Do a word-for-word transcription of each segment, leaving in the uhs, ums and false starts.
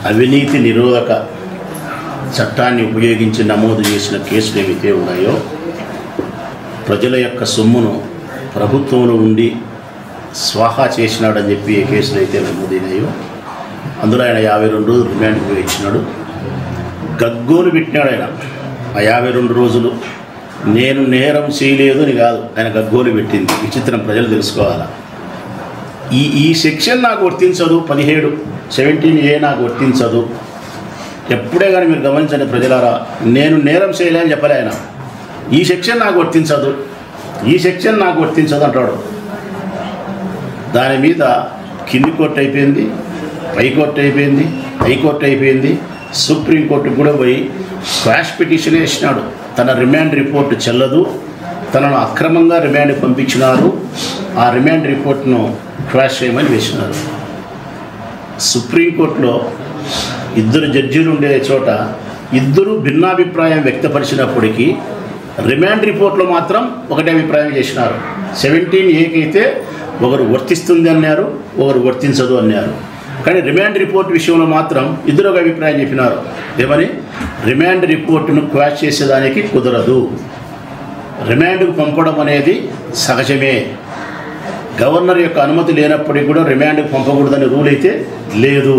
అవినీతి నిరోధక చట్టాన్ని ఉపయోగించి నమోదు చేసిన కేసులు ఏవైతే ఉన్నాయో ప్రజల యొక్క సొమ్మును ప్రభుత్వంలో ఉండి స్వాహా చేసినాడని చెప్పి ఏ కేసులు అయితే నమోదైనాయో అందులో ఆయన యాభై రెండు రోజులు రిమాండ్కి ఇచ్చినాడు. గగ్గోలు పెట్టినాడు ఆయన. ఆ యాభై రెండు రోజులు నేను నేరం చేయలేదు అని కాదు, ఆయన గగ్గోలు పెట్టింది. విచిత్రం ప్రజలు తెలుసుకోవాలా. ఈ ఈ సెక్షన్ నాకు వర్తించదు, పదిహేడు సెవెంటీన్ ఏ నాకు వర్తించదు. ఎప్పుడే కానీ మీరు గమనించండి ప్రజలారా, నేను నేరం చేయలేని చెప్పలే ఆయన. ఈ సెక్షన్ నాకు వర్తించదు, ఈ సెక్షన్ నాకు వర్తించదు అంటాడు. దాని మీద కింది కోర్టు అయిపోయింది, హైకోర్టు అయిపోయింది, హైకోర్టు అయిపోయింది, సుప్రీంకోర్టుకు కూడా పోయి క్వాష్ పిటిషన్ వేసినాడు. తన రిమాండ్ రిపోర్టు చెల్లదు, తనను అక్రమంగా రిమాండ్ పంపించినారు, ఆ రిమాండ్ రిపోర్ట్ను క్వాష్ చేయమని వేసినారు. సుప్రీంకోర్టులో ఇద్దరు జడ్జీలు ఉండే చోట ఇద్దరు భిన్నాభిప్రాయం వ్యక్తపరిచినప్పటికీ రిమాండ్ రిపోర్ట్లో మాత్రం ఒకటే అభిప్రాయం చేసినారు. సెవెంటీన్ ఏకి అయితే ఒకరు వర్తిస్తుంది అన్నారు, ఒకరు వర్తించదు అన్నారు. కానీ రిమాండ్ రిపోర్ట్ విషయంలో మాత్రం ఇద్దరు ఒక అభిప్రాయం చెప్పినారు. ఏమని? రిమాండ్ రిపోర్టును క్వాష్ చేసేదానికి కుదరదు, రిమాండ్కు పంపడం అనేది సహజమే, గవర్నర్ యొక్క అనుమతి లేనప్పటికీ కూడా రిమాండ్కు పంపకూడదని రూల్ అయితే లేదు,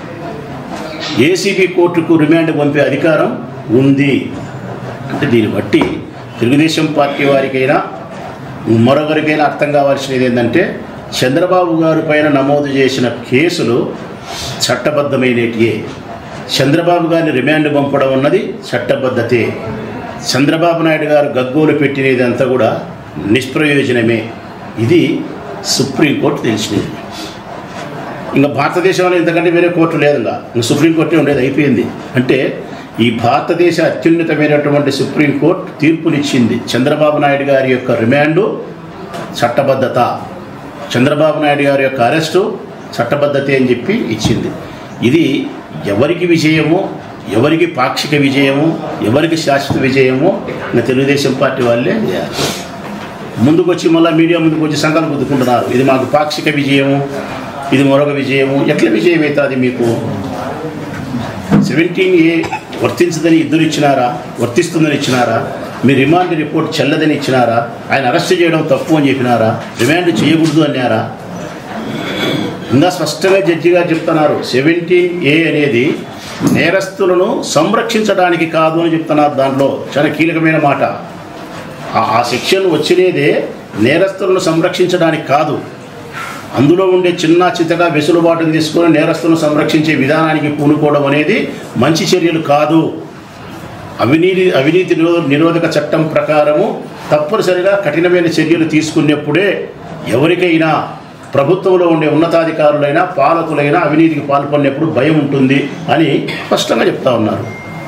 ఏసీబీ కోర్టుకు రిమాండ్ పంపే అధికారం ఉంది. అంటే దీన్ని బట్టి తెలుగుదేశం పార్టీ వారికైనా మరొకరికైనా అర్థం కావాల్సినది ఏంటంటే చంద్రబాబు గారి పైన నమోదు చేసిన కేసులు చట్టబద్ధమైనటియే. చంద్రబాబు గారిని రిమాండ్ పంపడం అన్నది చట్టబద్ధతే. చంద్రబాబు నాయుడు గారు గగ్గోలు పెట్టినది అంతా కూడా నిష్ప్రయోజనమే. ఇది సుప్రీంకోర్టు తెలిసినది. ఇంకా భారతదేశంలో ఇంతకంటే వేరే కోర్టు లేదు, ఇంకా ఇంకా సుప్రీంకోర్టే ఉండేది, అయిపోయింది. అంటే ఈ భారతదేశ అత్యున్నతమైనటువంటి సుప్రీంకోర్టు తీర్పునిచ్చింది. చంద్రబాబు నాయుడు గారి యొక్క రిమాండు చట్టబద్ధత, చంద్రబాబు నాయుడు గారి యొక్క అరెస్టు చట్టబద్ధతే అని చెప్పి ఇచ్చింది. ఇది ఎవరికి విజయమో, ఎవరికి పాక్షిక విజయమో, ఎవరికి శాశ్వత విజయమో ఇంకా తెలుగుదేశం పార్టీ వాళ్ళే చేయాలి. ముందుకు వచ్చి మళ్ళీ మీడియా ముందుకు వచ్చి సంఘాలు గుద్దుకుంటున్నారు. ఇది మాకు పాక్షిక విజయము, ఇది మరొక విజయము. ఎట్లా విజయం అవుతుంది మీకు? సెవెంటీన్ ఏ వర్తించదని ఇద్దరు ఇచ్చినారా, వర్తిస్తుందని ఇచ్చినారా? మీ రిమాండ్ రిపోర్ట్ చెల్లదని ఇచ్చినారా? ఆయన అరెస్ట్ చేయడం తప్పు అని చెప్పినారా? రిమాండ్ చేయకూడదు అన్నారా? ఇంకా స్పష్టంగా జడ్జి గారు చెప్తున్నారు, సెవెంటీన్ ఏ అనేది నేరస్తులను సంరక్షించడానికి కాదు అని చెప్తున్నారు. దాంట్లో చాలా కీలకమైన మాట. ఆ సెక్షన్ వచ్చినదే నేరస్తులను సంరక్షించడానికి కాదు, అందులో ఉండే చిన్న చితగా వెసులుబాటును తీసుకొని నేరస్తులను సంరక్షించే విధానానికి పూనుకోవడం అనేది మంచి చర్యలు కాదు. అవినీతి అవినీతి నిరోధక చట్టం ప్రకారము తప్పనిసరిగా కఠినమైన చర్యలు తీసుకున్నప్పుడే ఎవరికైనా ప్రభుత్వంలో ఉండే ఉన్నతాధికారులైనా పాలకులైనా అవినీతికి పాల్పడినప్పుడు భయం ఉంటుంది అని స్పష్టంగా చెప్తా ఉన్నారు.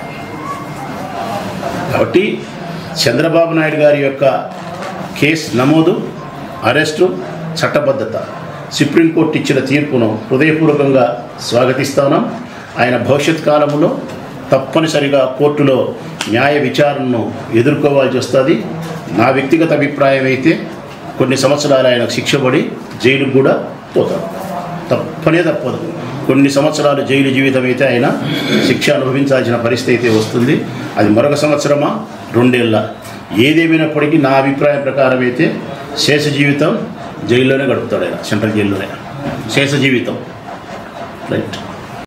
కాబట్టి చంద్రబాబు నాయుడు గారి యొక్క కేసు నమోదు, అరెస్టు చట్టబద్ధత, సుప్రీంకోర్టు ఇచ్చిన తీర్పును హృదయపూర్వకంగా స్వాగతిస్తున్నాం. ఆయన భవిష్యత్ కాలంలో తప్పనిసరిగా కోర్టులో న్యాయ విచారణను ఎదుర్కోవాల్సి వస్తుంది. నా వ్యక్తిగత అభిప్రాయం అయితే కొన్ని సంవత్సరాలు ఆయన శిక్ష పడి జైలుకు కూడా పోతాడు, తప్పనే తప్పదు. కొన్ని సంవత్సరాలు జైలు జీవితం అయితే ఆయన శిక్ష అనుభవించాల్సిన పరిస్థితి అయితే వస్తుంది. అది మరొక సంవత్సరమా, రెండేళ్ళ, ఏదేమైనప్పటికీ నా అభిప్రాయం ప్రకారం అయితే శేష జీవితం జైల్లోనే గడుపుతాడు ఆయన, సెంట్రల్ జైల్లోనే శేష జీవితం. రైట్.